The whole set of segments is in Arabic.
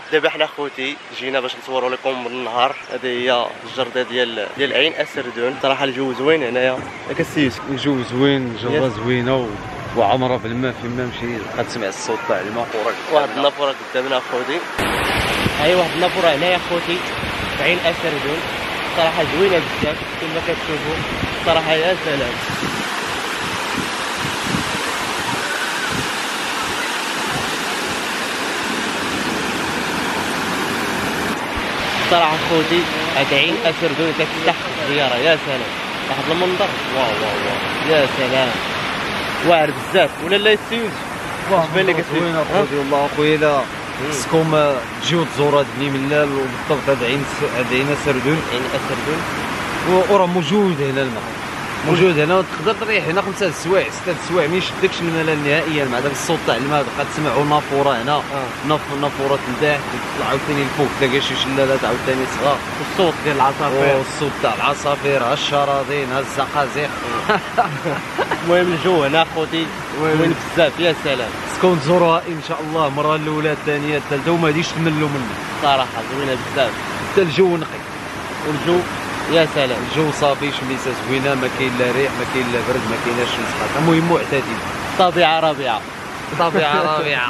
دابا حنا خوتي جينا باش نصوروا لكم بالنهار. هذه هي الجرده ديال عين اسردون. صراحه الجو زوين هنايا ياك السيد. الجو زوين، جره زوينه وعمره بالماء. فيما مشي غتسمع الصوت تاع الماء. واحد النافوره قدامنا خوتي. هاي واحد النافوره هنايا خوتي في عين اسردون. صراحه زوينه بزاف كما كتشوفوا. صراحه يا سلام. صراحه خوتي هاد عين اسردون كتفتح الزياره. يا سلام واحد المنظر. واو واو واو يا سلام. واعر بزاف ولا لا السيوز؟ واش بان لك زوينه خوتي والله اخويا. لا خصكم تجيو تزوروا هاد النملال وبالضبط هاد عين اسردون. عين اسردون وراه موجود هنا الماء، موجود هنا وتقدر تريح هنا 5 سوايع 6 سوايع ما يشدكش الملل نهائيا مع داك الصوت تاع الماء. غتسمعوا نافوره هنا نافوره تحت تطلع عاوتاني الفوق تلقى شي شلالات عاوتاني صغار. الصوت ديال العصافير والصوت تاع العصافير ها الشراضين ها الزقازيق. المهم الجو هنا خوتي زوين بزاف. يا سلام خصكم تزوروها ان شاء الله المره الاولى الثانيه الثالثه وما غاديش تملوا منه. صراحه زوينه بزاف. حتى الجو نقي والجو يا سلام. الجو صافي شميسه زوينه ما كاين لا ريح ما كاين لا برد ما كايناش شمس حتى. المهم معتدل. طبيعه ربيعه. طبيعه ربيعه.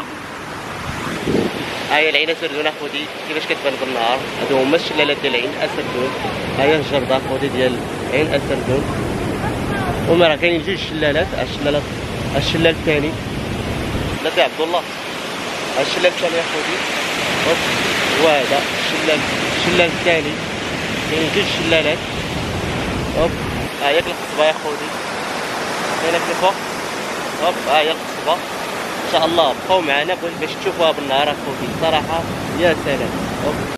هاهي العين اسردون اخوتي كيفاش كتبان بالنهار. هادو هما الشلالات ديال عين اسردون. هاهي الجرده اخوتي ديال عين اسردون. وما راه كاينين جوج شلالات. الشلال الثاني لا تاع عبد الله. الشلال الثاني اخوتي وهذا الشلال الثاني. كاينين جوج شلالات. ها هي القصبه يا خوتي كاينه في الفوق. ها هي القصبه. ان شاء الله بقاو معنا باش تشوفوها بالنهار اخوتي. صراحه يا سلام.